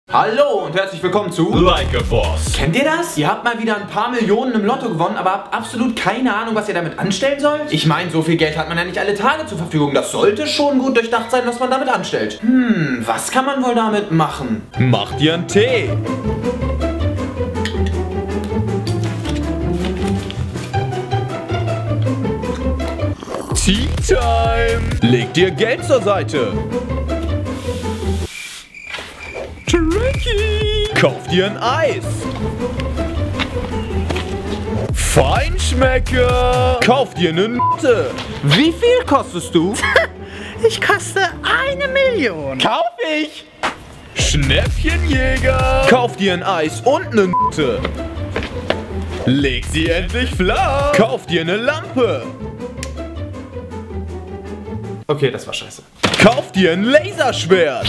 Hallo und herzlich willkommen zu Like a Boss. Kennt ihr das? Ihr habt mal wieder ein paar Millionen im Lotto gewonnen, aber habt absolut keine Ahnung, was ihr damit anstellen sollt? Ich meine, so viel Geld hat man ja nicht alle Tage zur Verfügung. Das sollte schon gut durchdacht sein, was man damit anstellt. Was kann man wohl damit machen? Macht dir einen Tee. Tea Time. Leg dir Geld zur Seite. Tricky. Kauf dir ein Eis. Feinschmecker. Kauf dir eine Nutte. Wie viel kostest du? Ich koste 1 Million. Kauf ich! Schnäppchenjäger. Kauf dir ein Eis und eine Nutte. Leg sie endlich flach. Kauf dir eine Lampe. Okay, das war scheiße. Kauf dir ein Laserschwert.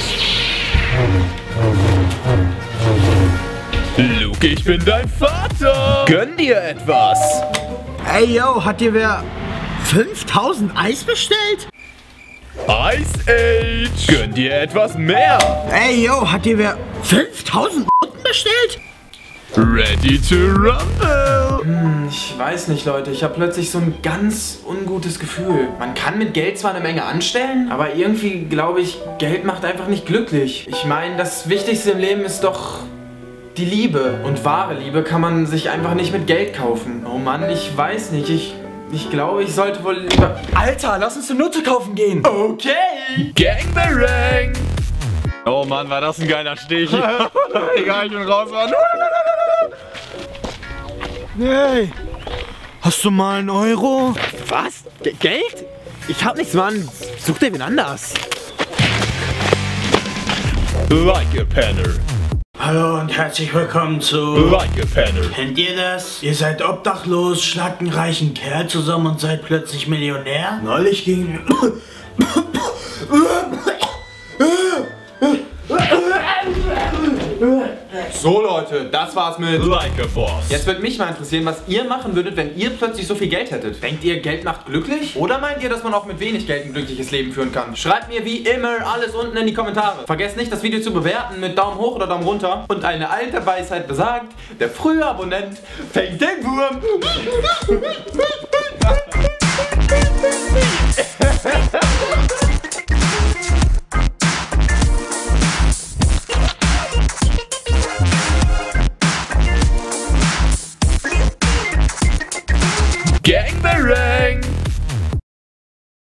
Luke, ich bin dein Vater. Gönn dir etwas. Ey, yo, hat dir wer 5000 Eis bestellt? Ice Age. Gönn dir etwas mehr. Ey, yo, hat dir wer 5000 bestellt? Ready to rumble. Ich weiß nicht, Leute. Ich habe plötzlich so ein ganz ungutes Gefühl. Man kann mit Geld zwar eine Menge anstellen, aber irgendwie glaube ich, Geld macht einfach nicht glücklich. Ich meine, das Wichtigste im Leben ist doch die Liebe. Und wahre Liebe kann man sich einfach nicht mit Geld kaufen. Oh Mann, ich weiß nicht. Ich glaube, ich sollte wohl lieber... Alter, lass uns eine Nutte kaufen gehen. Okay. Gangbarang. Oh Mann, war das ein geiler Stich. Egal, ich bin raus, Mann. Hey, hast du mal einen Euro? Was? Geld? Ich hab nichts, Mann. Such dir wen anders. Like a Penner. Hallo und herzlich willkommen zu... Like a Penner. Kennt ihr das? Ihr seid obdachlos, schlagt einen reichen Kerl zusammen und seid plötzlich Millionär? Neulich ging... So, Leute, das war's mit... Like a Boss. Jetzt würde mich mal interessieren, was ihr machen würdet, wenn ihr plötzlich so viel Geld hättet. Denkt ihr, Geld macht glücklich? Oder meint ihr, dass man auch mit wenig Geld ein glückliches Leben führen kann? Schreibt mir wie immer alles unten in die Kommentare. Vergesst nicht, das Video zu bewerten mit Daumen hoch oder Daumen runter. Und eine alte Weisheit besagt, der frühe Abonnent fängt den Wurm.